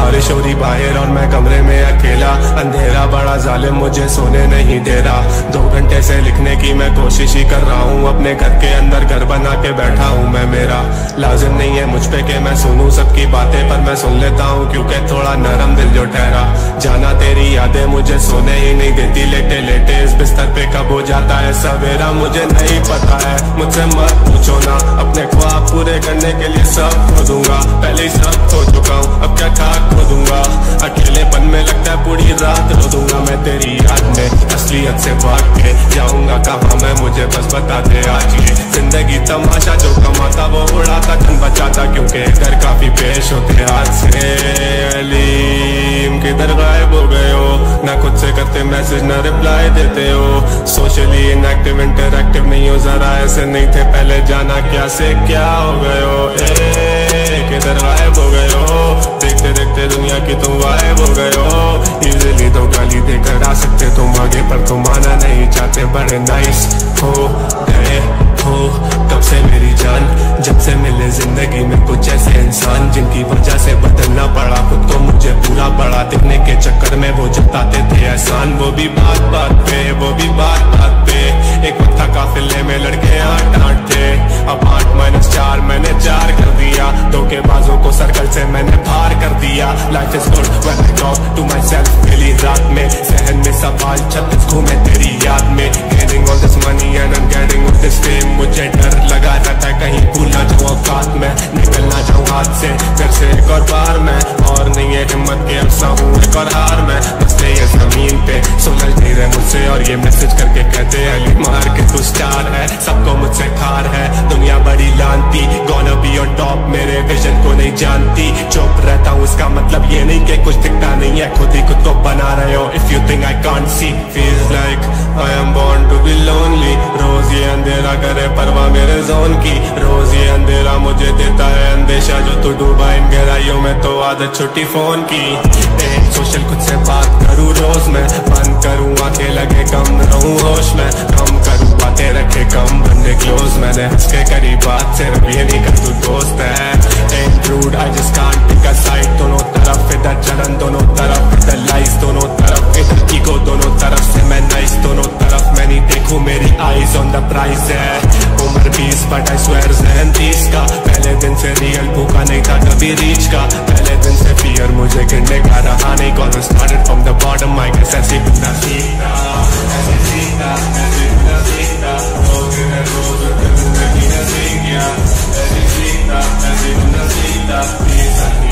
बारिश हो रही बाहर और मैं कमरे में अकेला, अंधेरा बड़ा जालिम मुझे सोने नहीं दे रहा। 2 घंटे से लिखने की मैं कोशिश ही कर रहा हूँ, अपने घर के अंदर घर बना के बैठा हूँ मैं। मेरा लाजिम नहीं है मुझ पे कि मैं सुनूं सबकी बातें, पर मैं सुन लेता हूँ क्योंकि थोड़ा नरम दिल जो ठहरा। जाना तेरी यादें मुझे सोने ही नहीं देती, लेटे लेटे इस बिस्तर पे कब हो जाता है सवेरा मुझे नहीं पता है। मुझसे मत पूछो ना, अपने ख्वाब पूरे करने के लिए सब खो दूंगा। पहले ही सब खो चुका हूँ, अब क्या खाक खो दूंगा। अकेलेपन में लगता है पूरी रात रो दूंगा मैं तेरी याद में। असलियत से भाग के जाऊंगा कहाँ मैं, मुझे बस बता दे आज ये जिंदगी तमाशा, जो कमाता वो उड़ाता धन बचाता, क्योंकि घर काफी पेश होते हाथ से। अलीम किधर गायब हो गए हो, ना खुद से करते मैसेज ना रिप्लाई देते हो। सोशली इनएक्टिव इंटरएक्टिव नहीं हो, जरा ऐसे नहीं थे पहले, जाना क्या से क्या हो गए हो। किधर गायब हो गए हो, देखते देखते दुनिया की तुम गायब हो गए हो। इजीली तो गाली देकर आ सकते तुम आगे, पर तुम आना नहीं चाहते, बड़े नाइस हो गए हो कब से मेरी जान। जब से मिले जिंदगी में कुछ ऐसे इंसान, जिनकी वजह से बदलना पड़ा खुद को मुझे पूरा बड़ा दिखने के चक्कर में वो जताते थे एहसान। वो भी बात बात पे, वो भी बात बात पे। एक वक्त था काफिले में लड़के 8-8 थे, अब 8-4 मैंने 4 कर दिया। धोखेबाजों को सर्कल से मैंने बाहर कर दिया। Life is good when I talk to myself, पहली रात में सहन में सवाल 36 घूमे तेरी याद में। Getting all this money and I am getting all this fame, मुझे डर लगा रहता है कहीं भूल ना जाऊं औकात में, निकल ना जाऊं हाथ से फिर से एक और बार मैं। और नहीं है हिम्मत के अफसा हूँ एक और हार मैं, बसते ये जमीन पे सुलझ नहीं रहे मुझसे, और ये मैसेज करके कहते अली मार के तू स्टार है। सबको मुझसे खार है दुनिया बड़ी लानती, गॉना बी ऑन टॉप मेरे विजन को नहीं जानती। चुप रहता हूँ इसका मतलब ये नहीं कि कुछ दिखता नहीं है, खुद ही खुद को बना रहे हो। If you think I can't see, feels like I am born to be lonely. रोज ये अंधेरा करे परवाह मेरे जोन की, रोज ये अंधेरा मुझे देता है अंदेशा, जो तू डूबा इन गहराइयों में तो आदत छुट्टी फोन की। सोशल खुद से बात करूँ रोज मैं, बंद करूँ आंखें लगे कम रहूँ होश में, कम करूँ बातें रखे कम बंदे क्लोज। मैंने हंस के करी बात सिर्फ ये नहीं कर तू दोस्त है। Ain't rude, I just can't pick a side, दोनों तरफ इधर जलन दोनों तरफ इधर लाइस, दोनों तरफ इधर ईगो दोनों तरफ से मैं नाइस, दोनों तरफ मैं नहीं देखूं मेरी आईज ऑन द प्राइस है। उम्र 20 बट आई स्वेयर ज़हन 30 का, पहले दिन से रियल भूखा नहीं था कभी रीच का। पहले दिन से फियर मुझे गिरने का रहा नहीं, cause I started from the bottom, I guess ऐसे बिना सीखता, ऐसे सीखता, ऐसे बिना सीखता। रोज है रोज जिंदगी न सीख गया, ऐसे सीखता, ऐसे बिना सीखता।